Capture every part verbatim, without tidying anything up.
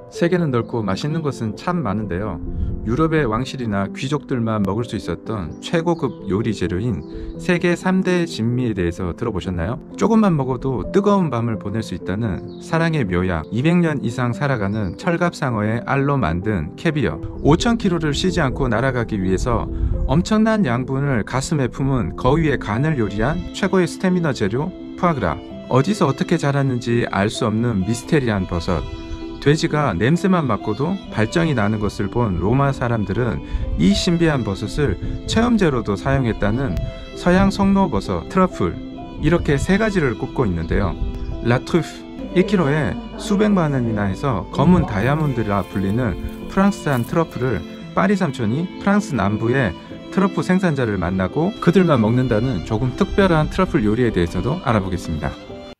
세계는 넓고 맛있는 것은 참 많은데요. 유럽의 왕실이나 귀족들만 먹을 수 있었던 최고급 요리 재료인 세계 삼 대 진미에 대해서 들어보셨나요? 조금만 먹어도 뜨거운 밤을 보낼 수 있다는 사랑의 묘약, 이백 년 이상 살아가는 철갑상어의 알로 만든 캐비어, 오천 킬로미터를 쉬지 않고 날아가기 위해서 엄청난 양분을 가슴에 품은 거위의 간을 요리한 최고의 스태미너 재료 푸아그라, 어디서 어떻게 자랐는지 알 수 없는 미스테리한 버섯, 돼지가 냄새만 맡고도 발정이 나는 것을 본 로마 사람들은 이 신비한 버섯을 체험제로도 사용했다는 서양 송로버섯, 트러플, 이렇게 세 가지를 꼽고 있는데요. 라 트루프, 일 킬로그램에 수백만 원이나 해서 검은 다이아몬드라 불리는 프랑스산 트러플을 파리 삼촌이 프랑스 남부의 트러플 생산자를 만나고 그들만 먹는다는 조금 특별한 트러플 요리에 대해서도 알아보겠습니다.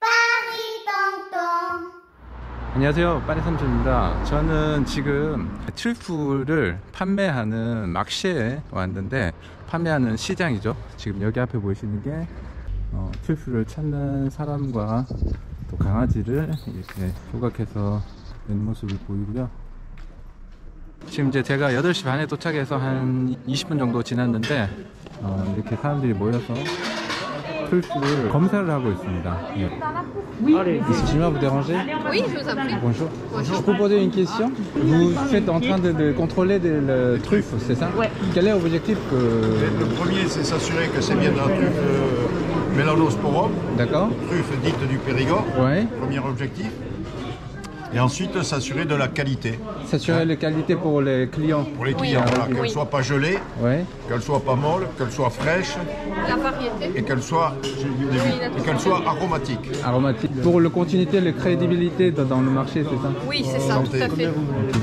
안녕하세요, 파리 삼촌입니다. 저는 지금 트리플을 판매하는 막시에 왔는데, 판매하는 시장이죠. 지금 여기 앞에 보이시는 게 어, 트리플을 찾는 사람과 또 강아지를 이렇게 조각해서 낸 모습을 보이고요. 지금 이제 제가 여덟 시 반에 도착해서 한 이십 분 정도 지났는데 어, 이렇게 사람들이 모여서 트리플을 검사를 하고 있습니다. 예. Excusez-moi, vous dérangez? Oui, je vous en prie. Bonjour. Bonjour. Je peux poser une question? Vous êtes en train de, de contrôler de, le truffe, c'est ça? Ouais. Quel est l'objectif que... Le premier, c'est s'assurer que c'est bien de la truffe euh, Melanosporum. D'accord. Truffe dite du Périgord. Ouais. Premier objectif. Et ensuite, s'assurer de la qualité. S'assurer de la qualité pour les clients. Pour les Oui. clients, voilà, Oui. qu'elle ne Oui. soit pas gelée, Ouais. qu'elle ne soit pas molle, qu'elle soit fraîche La variété. et qu'elle soit, j'ai dit au début, Oui, et qu'elle soit aromatique. Aromatique. Pour la continuité, la crédibilité dans, dans le marché, c'est ça? Oui, c'est ça, Santé. tout à fait.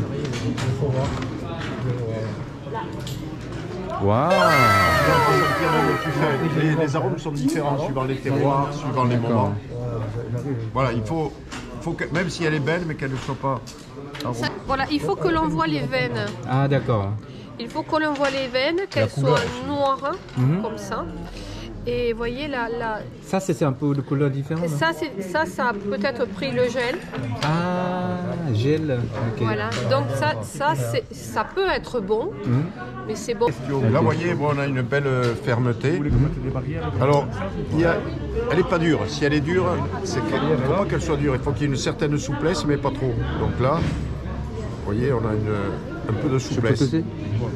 Waouh! Les, les arômes sont différents suivant les terroirs, suivant les moments. Voilà, il faut, faut que, même si elle est belle, mais qu'elle ne soit pas Ça, voilà, il faut que l'on voit les veines. Ah d'accord. Il faut que l'on voit les veines, qu'elles couleur. soient noires, Mhm. comme ça. Et voyez, la, la... Ça, c'est un peu de couleur différente. ça, c'est- ça, ça a peut-être pris le gel. Ah, gel. Ok. Voilà. Donc ça, ça, c'est- ça peut être bon, Mhm. mais c'est bon. Là, vous voyez, bon, on a une belle euh, fermeté. Alors, il y a, elle n'est pas dure. Si elle est dure, c'est qu'il ne faut pas qu'elle soit dure. Il faut qu'il y ait une certaine souplesse, mais pas trop. Donc là, vous voyez, on a une, un peu de Je peux souplesse. toser?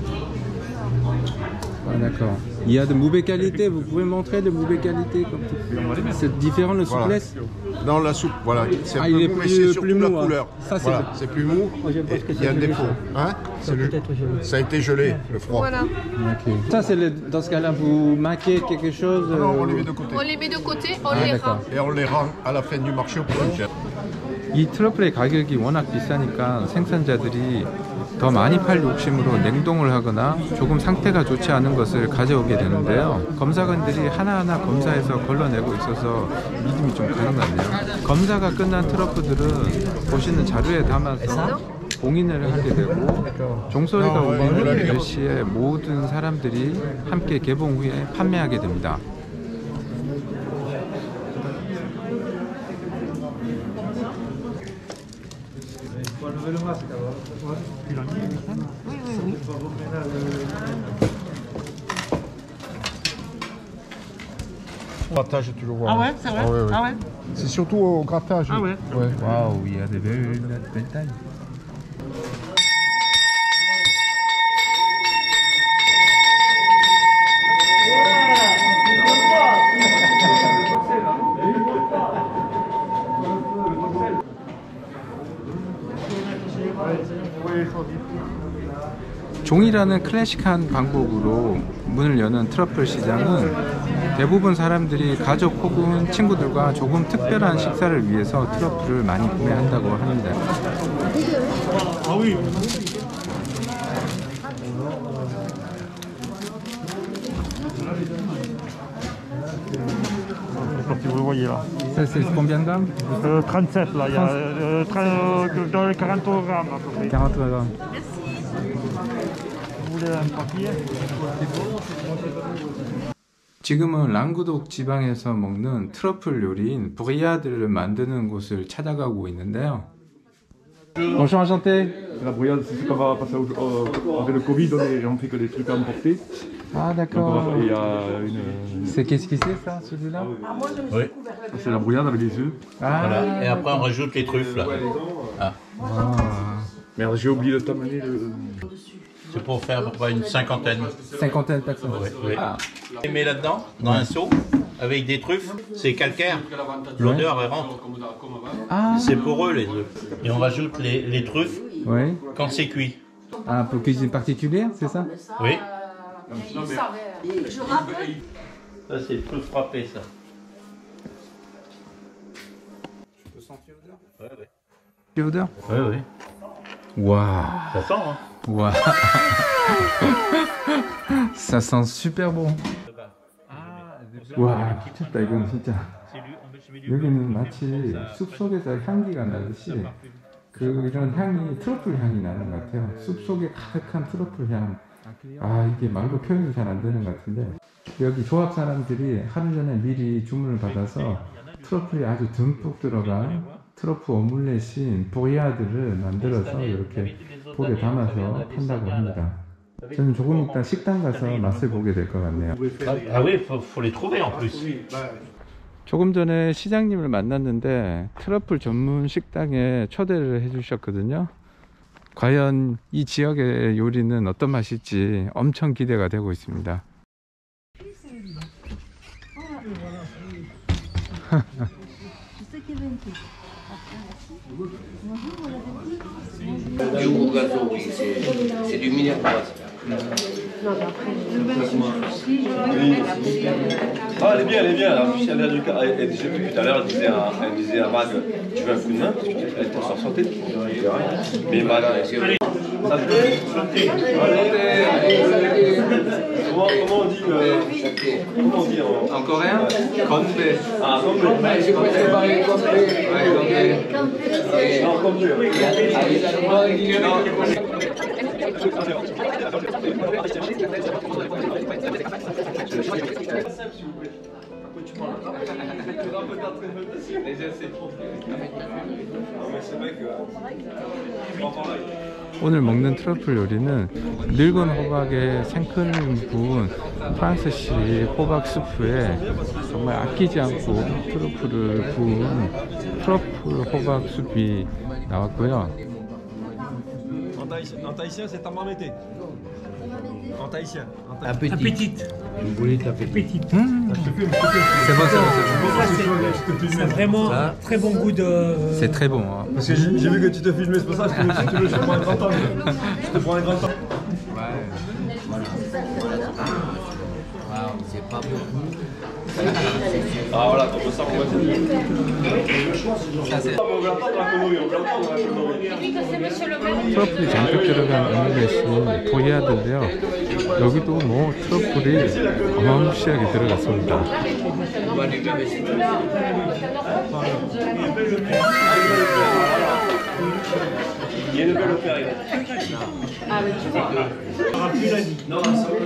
Ah, d'accord. Il y a de mauvaises qualités, vous pouvez montrer de mauvaises qualités comme tout. C'est différent de Voilà. souplesse? Dans la soupe, voilà. C'est un Ah, peu il est mou, mais plus- c'est plus surtout mou, la hein. couleur. Ça, c'est Voilà, le- c'est plus mou. Et il y a un défaut. Hein C'est le- Ça a été gelé, le froid. Voilà. Ok. Ça, c'est le- dans ce cas-là, vous marquez quelque chose? Non, on euh, les met de côté. On les met de côté, on Ah, les d'accord. rend. Et on les rend à la fin du marché au plus cher. 이 트러플의 가격이 워낙 비싸니까 생산자들이 더 많이 팔 욕심으로 냉동을 하거나 조금 상태가 좋지 않은 것을 가져오게 되는데요. 검사관들이 하나하나 검사해서 걸러내고 있어서 믿음이 좀 가는 것 같네요. 검사가 끝난 트러플들은 보시는 자료에 담아서 봉인을 하게 되고 종소리가 울리는 몇 시에 모든 사람들이 함께 개봉 후에 판매하게 됩니다. Grattage, tu le vois. Ah ouais, c'est vrai? Ah ouais, ouais. Ah ouais? C'est surtout au grattage. Ah ouais. Ouais. Waouh, il y a des belles, belles tailles. 종이라는 클래식한 방법으로 문을 여는 트러플 시장은 대부분 사람들이 가족 혹은 친구들과 조금 특별한 식사를 위해서 트러플을 많이 구매한다고 합니다. Si vous le voyez là. Ça, c'est combien de grammes? Euh, trente-sept là, il y a euh, trente, dans les quarante grammes à peu près. quarante grammes. Vous voulez un papier? 지금은 랑구독 지방에서 먹는 트러플 요리인 브리아드를 만드는 곳을 찾아가고 있는데요. Bonjour, enchanté. La brouillade, c'est comme on va passer au, au- avec le Covid, on, est, on fait que des trucs à emporter. Ah, Donc, d'accord. on va- il y a une. C'est qu'est-ce que c'est ça, celui-là? Oui. C'est la brouillade avec les œufs. Ah, Voilà. Et après on rajoute les truffes là. Ah. ah. Merde, j'ai oublié de t'amener le. C'est pour faire à peu près une cinquantaine. Cinquantaine de personnes. Oui, oui. Ah. Et mets là-dedans, dans un seau, avec des truffes, c'est calcaire. L'odeur elle rentre. Ah, C'est pour eux les œufs. Et on rajoute les, les truffes oui. quand c'est cuit. Ah, pour cuisine particulière, c'est ça? Oui. Ça c'est les truffes frappées ça. Je peux sentir l'odeur? Oui, oui. L'odeur? Oui, oui. Waouh. Ça sent hein. Waouh. Ça sent super bon. 와, 미쳤다 이건 진짜. 여기는 마치 숲속에서 향기가 나듯이 그 이런 향이 트러플 향이 나는 것 같아요. 숲속에 가득한 트러플 향. 아, 이게 말로 표현이 잘 안 되는 것 같은데 여기 조합 사람들이 하루 전에 미리 주문을 받아서 트러플이 아주 듬뿍 들어간 트러플 오믈렛인 보리아드를 만들어서 이렇게 볼에 담아서 판다고 합니다. 저는 조금 이따 식당 가서 맛을 보게 될 것 같네요. Ah oui, faut, faut les trouver en plus. 조금 전에 시장님을 만났는데 트러플 전문 식당에 초대를 해주셨거든요. 과연 이 지역의 요리는 어떤 맛일지 엄청 기대가 되고 있습니다. Du gazon, oui, c'est du minervoise. Ah, elle est bien, elle est bien. En plus, elle, a du... elle, elle disait tout à l'heure, elle disait à, elle disait à Mag, tu veux un coup de main parce qu'elle était sans santé. Mais Mag, ça te plaît? Comment, comment on dit euh, comment on dit en, En coréen? Konbe. Ah, comme le. Ouais, je préfère parler comme Non, comme le. 오늘 먹는 트러플 요리는 늙은 호박에 생크림 부은 프랑스식 호박 스프에 정말 아끼지 않고 트러플을 부은 트러플 호박 숲이 나왔고요. En tahitien, c'est tamamété. En tahitien. Appétit. Une boulette appétite. Mmh. C'est bon, c'est bon, c'est bon. C'est vraiment un très bon goût de. C'est très bon. Hein. Parce que j'ai j'ai vu que tu te filmais, c'est pour ça que si tu veux, je te prends un grand temps. Je te prends un grand temps. C'est pas beaucoup. Ah voilà, comme ça, on va dire. On veut entendre la connerie, on veut entendre la connerie. 트러플이 잔뜩 들어간 오믈렛이 보리아드인데요. 여기도 뭐 트러플이 어마무시하게 들어갔습니다. Il y a une belle opéra. Ah, mais tu vois. Non, non, ça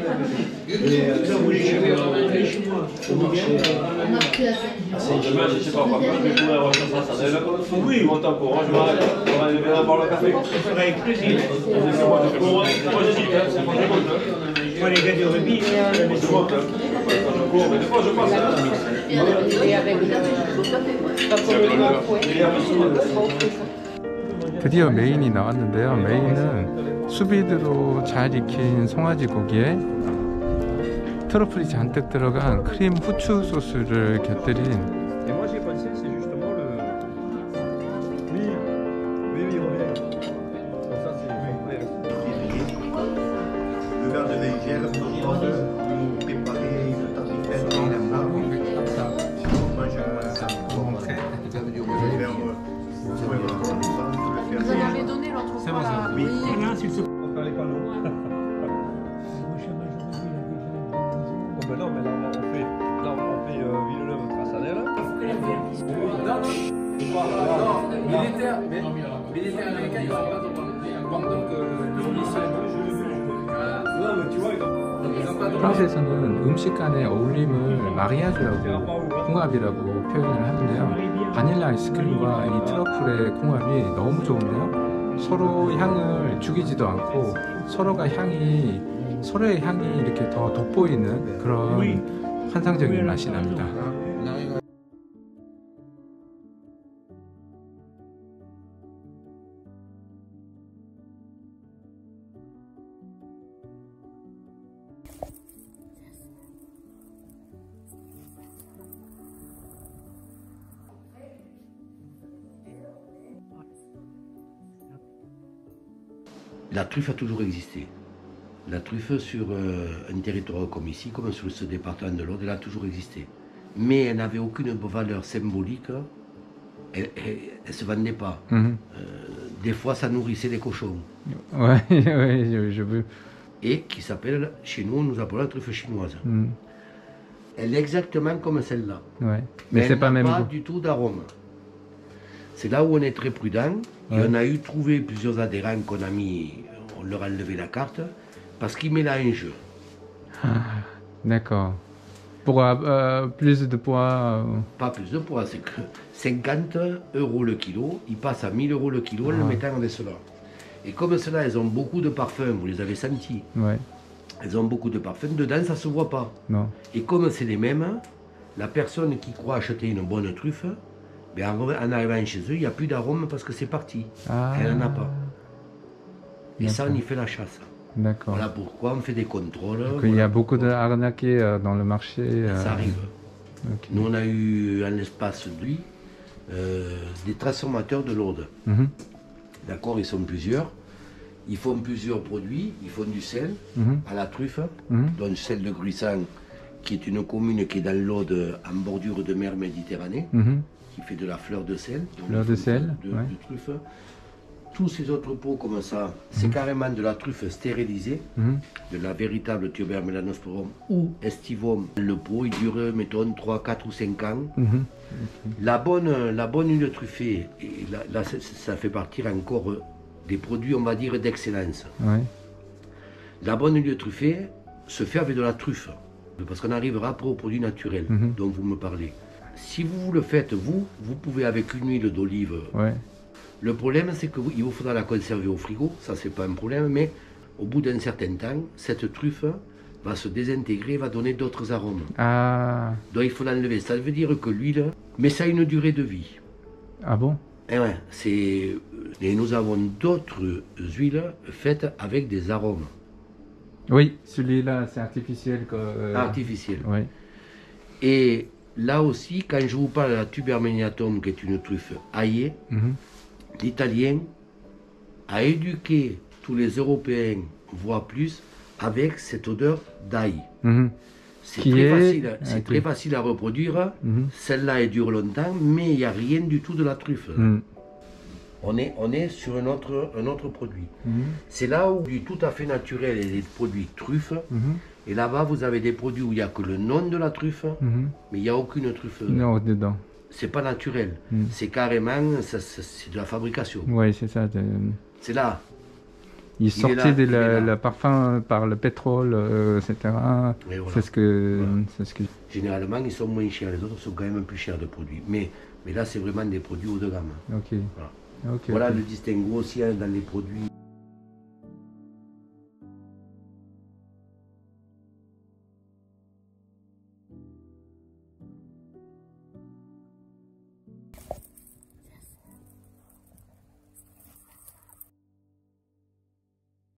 Demain, je sais pas, par contre, je vais courir à Saint-Sanel. Oui, mon temps courant, je m'arrête. On va aller bien boire le café. Avec plaisir. Moi, je cours, moi, je dis, c'est pas je Moi, les gars du rugby, monte. Je monte. Quand je cours, mais des fois, je passe. Et avec le. Pas comme les mots, 드디어 메인이 나왔는데요. 메인은 수비드로 잘 익힌 송아지 고기에 트러플이 잔뜩 들어간 크림 후추 소스를 곁들인 Et moi, j'ai pensé, c'est justement le. Oui, oui, oui, on revient. Ça, c'est. Le verre de Veigel, pour nous préparer le tartiflette et la marque. Moi, je ça pour montrer. Vous en avez donné l'autre C'est bon, fois. ça. Oui. Alain, s'il te plaît. On fait les panneaux. Oh, ben non, mais là, on fait. Là, on fait euh, Villeneuve Trassanel. Militaire, mais militaire américain, il n'y aura pas de donc le ministère. Non, mais tu vois, ils ont. 프랑스에서는 음식 간의 어울림을 마리아주라고 궁합이라고 표현을 하는데요. 바닐라 아이스크림과 이 트러플의 궁합이 너무 좋은데요. 서로 향을 죽이지도 않고 서로가 향이 서로의 향이 이렇게 더 돋보이는 그런 환상적인 맛이 납니다. La truffe a toujours existé. La truffe sur euh, un territoire comme ici, comme sur ce département de l'Aude, elle a toujours existé. Mais elle n'avait aucune valeur symbolique, elle ne se vendait pas. Mmh. Euh, des fois, ça nourrissait les cochons. Ouais, ouais, je, je veux. Et qui s'appelle, chez nous, nous appelons la truffe chinoise. Mmh. Elle est exactement comme celle-là. Ouais. Mais, Mais c'est pas elle même n'a pas goût. du tout d'arôme. C'est là où on est très prudent. Et Ouais. on a eu trouvé plusieurs adhérents qu'on a mis, on leur a enlevé la carte, parce qu'ils mélangent. Ah, d'accord. Pour euh, plus de poids. Euh... Pas plus de poids, c'est que cinquante euros le kilo, ils passent à mille euros le kilo en Ah. le mettant avec cela. Et comme cela, elles ont beaucoup de parfums, vous les avez sentis. Ouais. Elles ont beaucoup de parfums, dedans ça se voit pas. Non. Et comme c'est les mêmes, la personne qui croit acheter une bonne truffe, ben en, en arrivant chez eux, il n'y a plus d'arôme parce que c'est parti. Ah. Elle n'en a pas. Et ça, on D'accord. y fait la chasse. D'accord. Voilà pourquoi on fait des contrôles. Donc, il y voilà a beaucoup pourquoi. d'arnaqués euh, dans le marché. euh, Ça arrive. ok. Nous, on a eu en l'espace de lui euh, des transformateurs de l'Aude. Mhm. D'accord, ils sont plusieurs. Ils font plusieurs produits. Ils font du sel Mhm. à la truffe, Mhm. dont celle de Gruissan, qui est une commune qui est dans l'Aude en bordure de mer Méditerranée, Mhm. qui fait de la fleur de sel. donc Fleur ils de font sel, De, ouais. de truffe. Tous ces autres pots comme ça, c'est Mhm. carrément de la truffe stérilisée, Mhm. de la véritable Tuber melanosporum ou estivum. Le pot, il dure, mettons, trois, quatre ou cinq ans. Mhm. La bonne, la bonne huile truffée, et là, là, ça, ça fait partir encore euh, des produits, on va dire, d'excellence. Ouais. La bonne huile truffée se fait avec de la truffe, parce qu'on arrivera après aux produits naturels Mhm. dont vous me parlez. Si vous le faites, vous, vous pouvez avec une huile d'olive. Ouais. Le problème, c'est que vous, il vous faudra la conserver au frigo, ça c'est pas un problème, mais au bout d'un certain temps, cette truffe va se désintégrer, va donner d'autres arômes. Ah. Donc il faut l'enlever. Ça veut dire que l'huile, mais ça a une durée de vie. Ah bon? Eh ouais, c'est... Et nous avons d'autres huiles faites avec des arômes Oui, celui-là, c'est artificiel. que, euh, artificiels. Ouais. Et là aussi, quand je vous parle de la Tubermeniatum, qui est une truffe aillée, Mhm. l'Italien a éduqué tous les Européens, voire plus, avec cette odeur d'ail. Mhm. C'est Qui très, est- facile, c'est ok. très facile à reproduire. Mhm. Celle-là, elle dure longtemps, mais il n'y a rien du tout de la truffe. Mhm. On est, on est sur un autre, un autre produit. Mhm. C'est là où du tout à fait naturel et des produits truffes. Mhm. Et là-bas, vous avez des produits où il n'y a que le nom de la truffe, Mhm. mais il n'y a aucune truffe. Non, dedans. C'est pas naturel. Mhm. C'est carrément, ça- ça- c'est de la fabrication. Oui, c'est ça. de- C'est là. Il est sortait là, de il est la, là. le parfum par le pétrole, euh, et cetera. Et voilà. C'est ce que. Voilà. C'est ce que. Généralement, ils sont moins chers. Les autres sont quand même plus chers de produits. Mais, mais là, c'est vraiment des produits haut de gamme. Ok. Voilà. Ok, Voilà ok. le distinguo aussi hein, dans les produits.